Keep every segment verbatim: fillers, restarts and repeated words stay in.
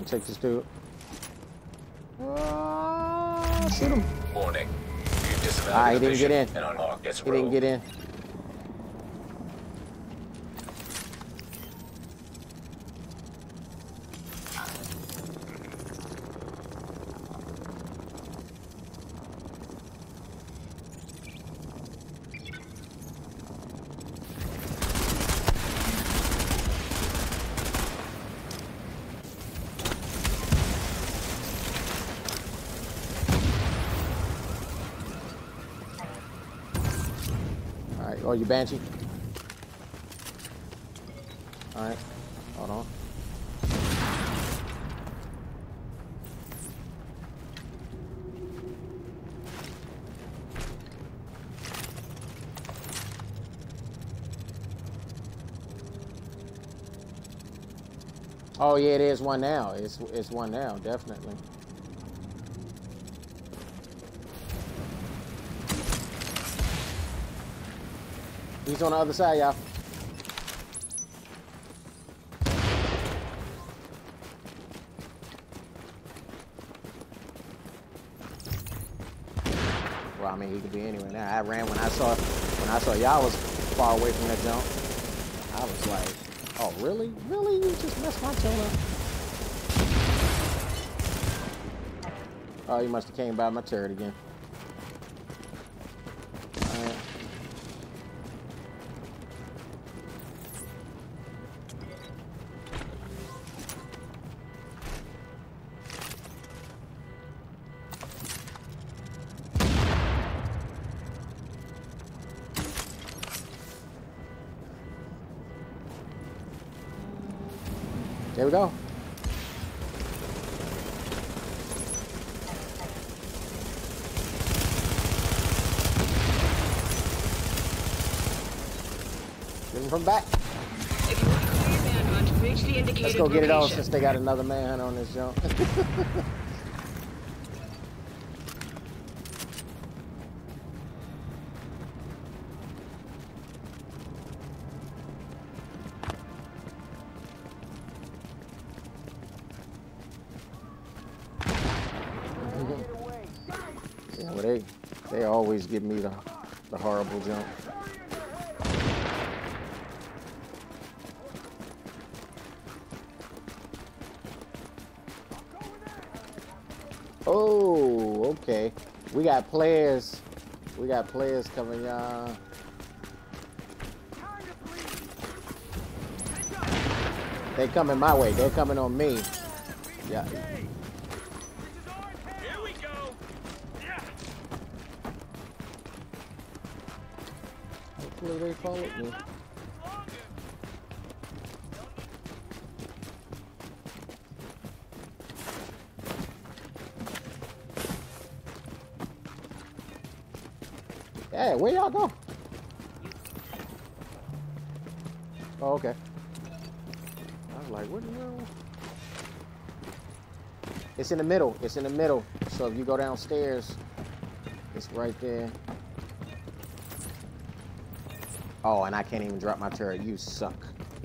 gonna take this dude. Uh, shoot him. Warning. You disavowed Ah, he the didn't get mission in. and unlocked its He didn't role. get in. Oh, you Banshee? Alright, hold on. Oh yeah, it is one now. It's it's one now, definitely. He's on the other side, y'all. Well, I mean, he could be anywhere now. I ran when I saw when I saw y'all was far away from that jump. I was like, oh, really? Really? You just messed my tail up? Oh, you must have came by my turret again. All right. There we go. Get him from back. If you want to clear manhunt, reach the indicated Let's go get it on location. since they got another manhunt on this jump. Yeah, well, they they always give me the the horrible jump. Oh, okay. We got players. We got players coming, y'all. They coming my way. They're coming on me. Yeah. Hopefully they followed me. Hey, where y'all go? Oh, okay. I was like, what the hell? It's in the middle. It's in the middle. So if you go downstairs, it's right there. Oh, and I can't even drop my turret. You suck.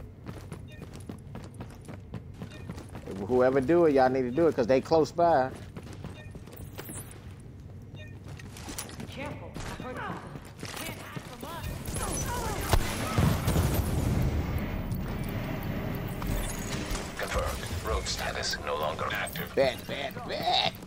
Whoever do it, y'all need to do it because they close by. Careful. I've heard of them. Can't hide from us. Confirmed. Rogue status no longer active. Bad, bad, bad.